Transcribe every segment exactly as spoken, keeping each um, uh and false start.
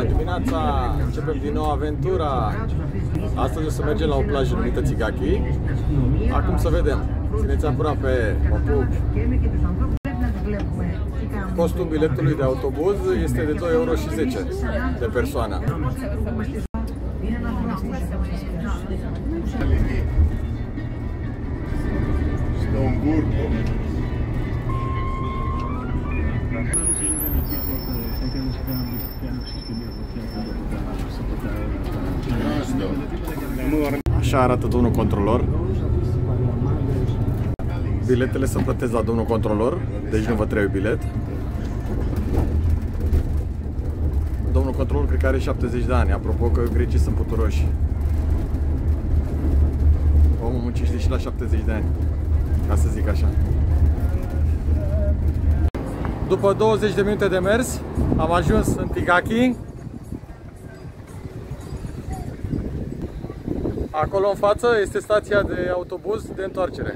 Bună dimineața! Începem din nou aventura. Astăzi o să mergem la o plajă numită Țigaki. Acum să vedem. Țineți aproape, mă pup. Costul biletului de autobuz este de doi euro și zece de persoană. Așa arată domnul controlor. Biletele se plătesc la domnul controlor, deci nu vă trebuie bilet. Domnul controlor cred că are șaptezeci de ani, apropo că grecii sunt puturoși. Omul muncește și la șaptezeci de ani, ca să zic așa. După douăzeci de minute de mers, am ajuns în Țigaki. Acolo în față este stația de autobuz de întoarcere.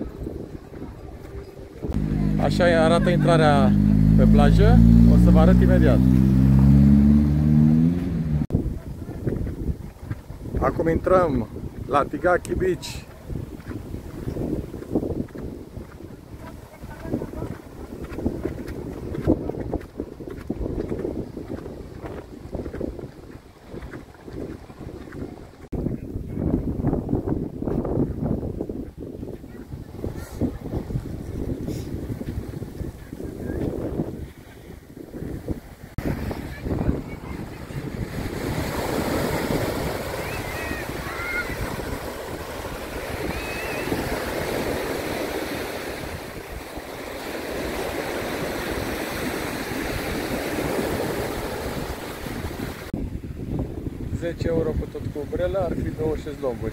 Așa arată intrarea pe plajă, o să vă arăt imediat. Acum intrăm la Țigaki Beach. zece euro cu tot cu umbrelă, ar fi două șezlonguri.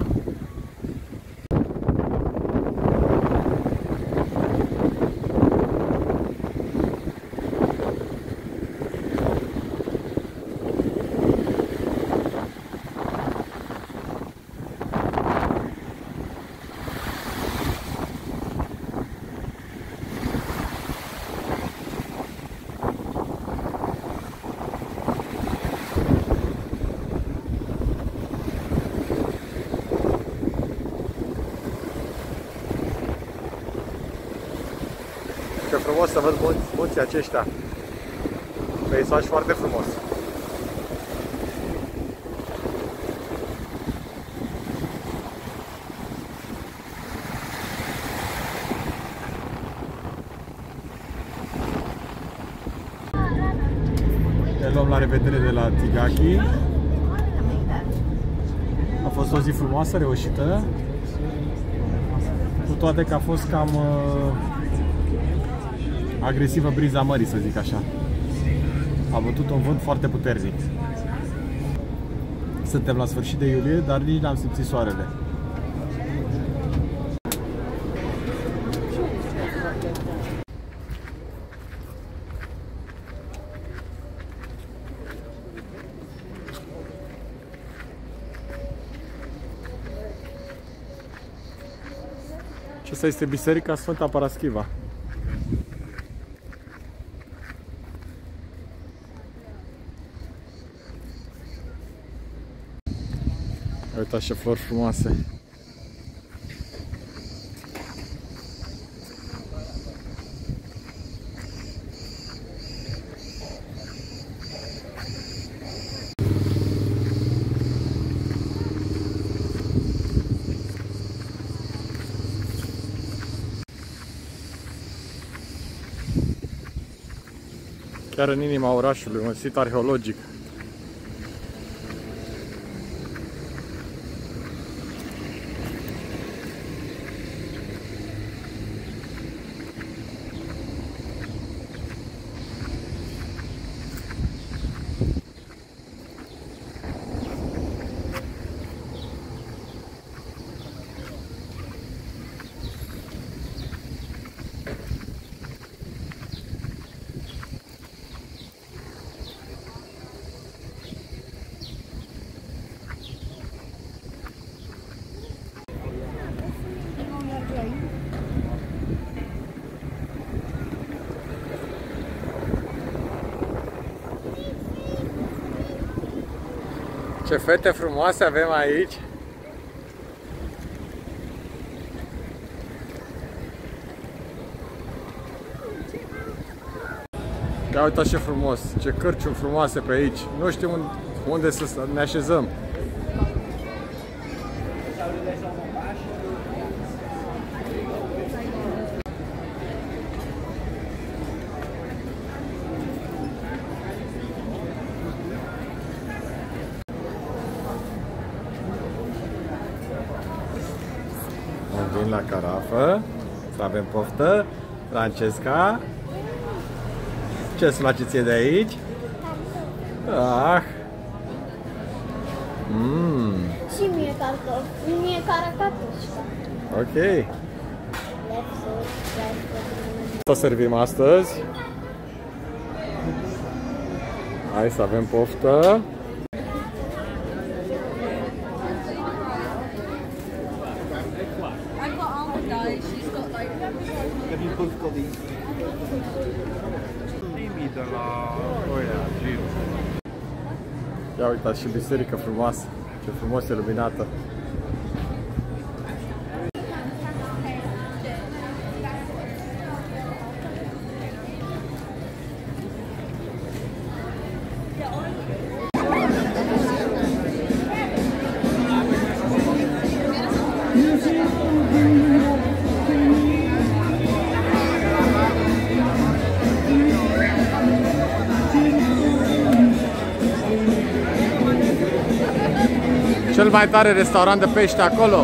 Ce frumos să văd munți, munții aceștia. Peisaj foarte frumos. Ne luăm la revedere de la Țigaki. A fost o zi frumoasă, reușită. Cu toate că a fost cam agresivă briza mării, să zic așa. A bătut un vânt foarte puternic. Suntem la sfârșit de iulie, dar nici n-am simțit soarele. Aceasta este Biserica Sfânta Paraschiva. Uitați ce flori frumoase! Chiar în inima orașului, un sit arheologic. Ce fete frumoase avem aici! Ia uitați ce frumos, ce cărciuni frumoase pe aici. Nu știu unde, unde să ne așezăm. Vin la carafă, să avem poftă. Francesca, ce-ți place ție de aici? Ah. Mm. Și mie cartofi, mie caracatușca. Ok. Să servim astăzi. Hai să avem poftă. Ia uitați și biserică frumoasă, ce frumos e luminată. Cel mai tare restaurant de pește acolo.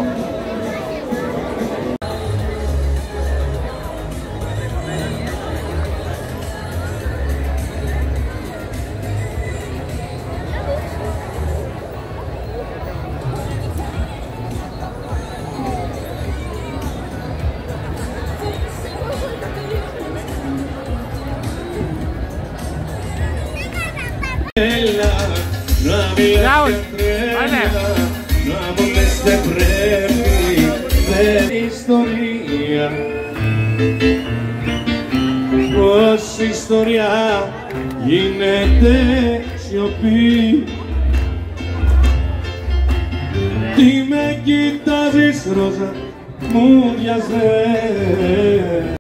Ia uite! Nu am un peste premii de istoria. Πως η ιστορία γίνεται σιωπή. Τι με κοιτάζεις ρόζα, μου μοιάζε.